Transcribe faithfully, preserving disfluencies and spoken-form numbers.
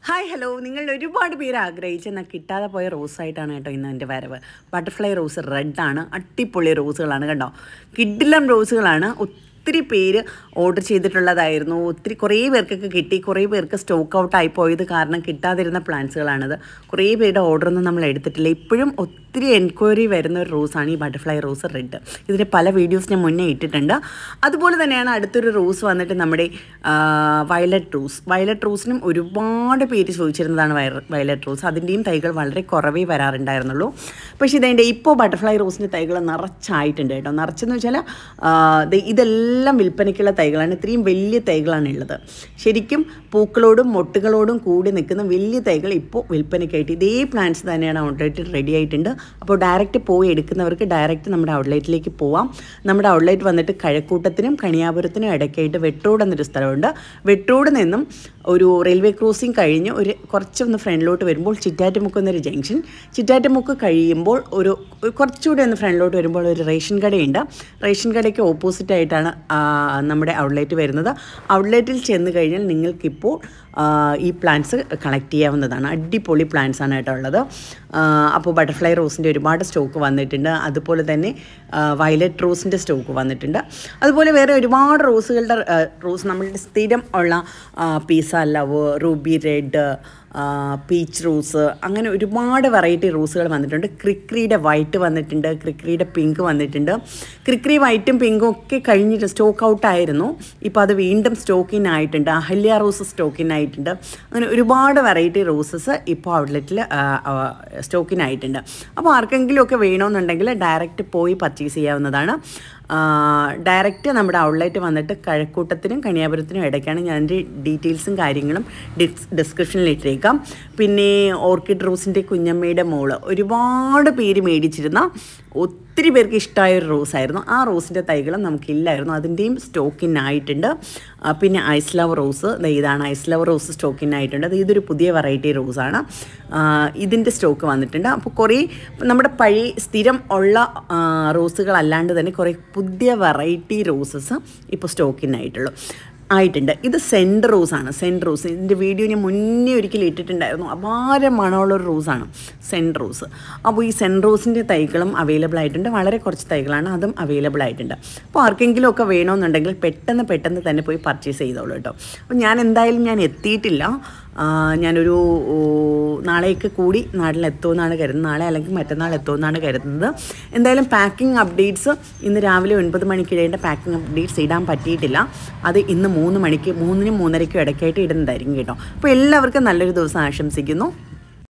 Hi hello നിങ്ങൾ ഒരുപാട് പേര് ആഗ്രഹിച്ച് എന്നാൽ കിട്ടാതെ പോയ റോസായിട്ടാണ് കേട്ടോ ഇന്ന് എൻ്റെ വരവ്. ബട്ടർഫ്ലൈ റോസ് റെഡ് ആണ്. അടിപൊളി റോസുകളാണ് കണ്ടോ, കിഡിലം റോസുകളാണ്. ഒത്തിരി പേര് ഓർഡർ ചെയ്തിട്ടുള്ളതായിരുന്നു. ഒത്തിരി കുറേ പേർക്കൊക്കെ കിട്ടി, കുറേ പേർക്ക് സ്റ്റോക്ക് ഔട്ട് ആയി പോയത് കാരണം കിട്ടാതിരുന്ന പ്ലാന്റ്സുകളാണിത്. കുറേ പേരുടെ ഓർഡറൊന്നും നമ്മൾ എടുത്തിട്ടില്ല. ഇപ്പോഴും ഒത്തിരി എൻക്വയറി വരുന്ന ഒരു റോസാണ് ഈ ബട്ടർഫ്ലൈ റോസ് റെഡ്. ഇതിൻ്റെ പല വീഡിയോസ് ഞാൻ മുന്നേ ഇട്ടിട്ടുണ്ട്. അതുപോലെ തന്നെയാണ് അടുത്തൊരു റോസ് വന്നിട്ട് നമ്മുടെ വയലറ്റ് റോസ്. വയലറ്റ് റോസിനും ഒരുപാട് പേര് ചോദിച്ചിരുന്നതാണ് വയലറ്റ് റോസ്. അതിൻ്റെയും തൈകൾ വളരെ കുറവേ വരാറുണ്ടായിരുന്നുള്ളൂ. പക്ഷേ ഇതെൻ്റെ ഇപ്പോൾ ബട്ടർഫ്ലൈ റോസിൻ്റെ തൈകൾ നിറച്ചായിട്ടുണ്ട് കേട്ടോ. നിറച്ചെന്ന് വെച്ചാൽ ഇതെല്ലാം വിൽപ്പനയ്ക്കുള്ള തൈകളാണ്. ഇത്രയും വലിയ തൈകളാണ് ഉള്ളത്. ശരിക്കും പൂക്കളോടും മൊട്ടുകളോടും കൂടി നിൽക്കുന്ന വലിയ തൈകൾ ഇപ്പോൾ വിൽപ്പനയ്ക്കായിട്ട് ഇതേ പ്ലാന്റ്സ് തന്നെയാണ് ഔട്ട്ലെറ്റ് റെഡി ആയിട്ടുണ്ട്. അപ്പോൾ ഡയറക്റ്റ് പോയി എടുക്കുന്നവർക്ക് ഡയറക്റ്റ് നമ്മുടെ ഔട്ട്ലെറ്റിലേക്ക് പോവാം. നമ്മുടെ ഔട്ട്ലെറ്റ് വന്നിട്ട് കഴക്കൂട്ടത്തിനും കണിയാപുരത്തിനും ഇടയ്ക്കായിട്ട് വെട്ടോട് എന്നൊരു സ്ഥലമുണ്ട്. വെട്ടോട് നിന്നും ഒരു റെയിൽവേ ക്രോസിംഗ് കഴിഞ്ഞ് ഒരു കുറച്ചൊന്ന് ഫ്രണ്ടിലോട്ട് വരുമ്പോൾ ചിറ്റാറ്റുമുക്ക് എന്നൊരു ജംഗ്ഷൻ, ചിറ്റാറ്റുമുക്ക് കഴിയുമ്പോൾ ഒരു കുറച്ചുകൂടി ഒന്ന് ഫ്രണ്ടിലോട്ട് വരുമ്പോൾ ഒരു റേഷൻ കടയുണ്ട്. റേഷൻ കടയ്ക്ക് ഓപ്പോസിറ്റ് ആയിട്ടാണ് നമ്മുടെ ഔട്ട്ലെറ്റ് വരുന്നത്. ഔട്ട്ലെറ്റിൽ ചെന്ന് കഴിഞ്ഞാൽ നിങ്ങൾക്കിപ്പോൾ ഈ പ്ലാന്റ്സ് കളക്ട് ചെയ്യാവുന്നതാണ്. അടിപൊളി പ്ലാന്റ്സ് ആണ് കേട്ടോ ഉള്ളത്. അപ്പോൾ ബട്ടർഫ്ലൈ റോസിൻ്റെ ഒരുപാട് സ്റ്റോക്ക് വന്നിട്ടുണ്ട്. അതുപോലെ തന്നെ വയലറ്റ് റോസിൻ്റെ സ്റ്റോക്ക് വന്നിട്ടുണ്ട്. അതുപോലെ വേറെ ഒരുപാട് റോസുകളുടെ റോസ് നമ്മളുടെ സ്ഥിരം ഉള്ള peace love, ruby red, peach rose, അങ്ങനെ ഒരുപാട് വെറൈറ്റി റോസുകൾ വന്നിട്ടുണ്ട്. ക്രിക്രിയുടെ വൈറ്റ് വന്നിട്ടുണ്ട്, ക്രിക്രിയുടെ പിങ്ക് വന്നിട്ടുണ്ട്. ക്രിക്രി വൈറ്റും പിങ്കും ഒക്കെ കഴിഞ്ഞിട്ട് സ്റ്റോക്ക് ഔട്ടായിരുന്നു. ഇപ്പോൾ അത് വീണ്ടും സ്റ്റോക്കിനായിട്ടുണ്ട്. അഹല്യ റോസ് സ്റ്റോക്കിനായിട്ടുണ്ട്. അങ്ങനെ ഒരുപാട് വെറൈറ്റി റോസസ് ഇപ്പോൾ ഔട്ട്ലെറ്റിൽ സ്റ്റോക്കിനായിട്ടുണ്ട്. അപ്പോൾ ആർക്കെങ്കിലുമൊക്കെ വേണമെന്നുണ്ടെങ്കിൽ ഡയറക്റ്റ് പോയി പർച്ചേസ് ചെയ്യാവുന്നതാണ്. ഡയറക്റ്റ് നമ്മുടെ ഔട്ട്ലെറ്റ് വന്നിട്ട് കഴക്കൂട്ടത്തിനും കണിയാപുരത്തിനും ഇടയ്ക്കാണ്. ഞാൻ എൻ്റെ ഡീറ്റെയിൽസും കാര്യങ്ങളും ഡിസ് ഡിസ്ക്രിപ്ഷനിൽ ഇട്ടേക്കാം. പിന്നെ ഓർക്കിഡ് റോസിൻ്റെ കുഞ്ഞമ്മയുടെ മോള് ഒരുപാട് പേര് മേടിച്ചിരുന്ന ഒത്തിരി പേർക്ക് ഇഷ്ടമായ ഒരു റോസായിരുന്നു. ആ റോസിൻ്റെ തൈകളും നമുക്കില്ലായിരുന്നു. അതിൻ്റെയും സ്റ്റോക്കിനായിട്ടുണ്ട്. പിന്നെ ഐസ് ലവ് റോസ്, ഇതാണ് ഐസ് ലവ് റോസ് സ്റ്റോക്കിനായിട്ടുണ്ട്. അത് ഇതൊരു പുതിയ വെറൈറ്റി റോസാണ്. ഇതിൻ്റെ സ്റ്റോക്ക് വന്നിട്ടുണ്ട്. അപ്പോൾ കുറേ നമ്മുടെ പഴയ സ്ഥിരം ഉള്ള റോസുകളല്ലാണ്ട് തന്നെ കുറേ പുതിയ വെറൈറ്റി റോസസ് ഇപ്പോൾ സ്റ്റോക്കിനായിട്ടുള്ളൂ ആയിട്ടുണ്ട്. ഇത് സെൻറ്റ് റോസാണ്. സെൻറ്റ് റോസ് ഇതിൻ്റെ വീഡിയോ ഞാൻ മുന്നേ ഒരിക്കലും ഇട്ടിട്ടുണ്ടായിരുന്നു. അപാര മണമുള്ളൊരു റോസാണ് സെൻറ്റ് റോസ്. അപ്പോൾ ഈ സെൻറ്റ് റോസിൻ്റെ തൈകളും അവൈലബിൾ ആയിട്ടുണ്ട്. വളരെ കുറച്ച് തൈകളാണ്, അതും അവൈലബിൾ ആയിട്ടുണ്ട്. അപ്പോൾ ആർക്കെങ്കിലും ഒക്കെ വേണമെന്നുണ്ടെങ്കിൽ പെട്ടെന്ന് പെട്ടെന്ന് തന്നെ പോയി പർച്ചേസ് ചെയ്തോളൂ കേട്ടോ. അപ്പോൾ ഞാൻ എന്തായാലും ഞാൻ എത്തിയിട്ടില്ല. ഞാനൊരു നാളേക്ക് കൂടി നാട്ടിലെത്തുമെന്നാണ് കരുതുന്നത്. നാളെ അല്ലെങ്കിൽ മറ്റന്നാൾ എത്തുമെന്നാണ് കരുതുന്നത്. എന്തായാലും പാക്കിംഗ് അപ്ഡേറ്റ്സ് ഇന്ന് രാവിലെ ഒൻപത് മണിക്കിടേണ്ട പാക്കിംഗ് അപ്ഡേറ്റ്സ് ഇടാൻ പറ്റിയിട്ടില്ല. അത് ഇന്ന് മൂന്ന് മണിക്ക് മൂന്നിനും മൂന്നരയ്ക്കും ഇടയ്ക്കായിട്ട് ഇടുന്നതായിരിക്കും കേട്ടോ. അപ്പോൾ എല്ലാവർക്കും നല്ലൊരു ദിവസം ആശംസിക്കുന്നു.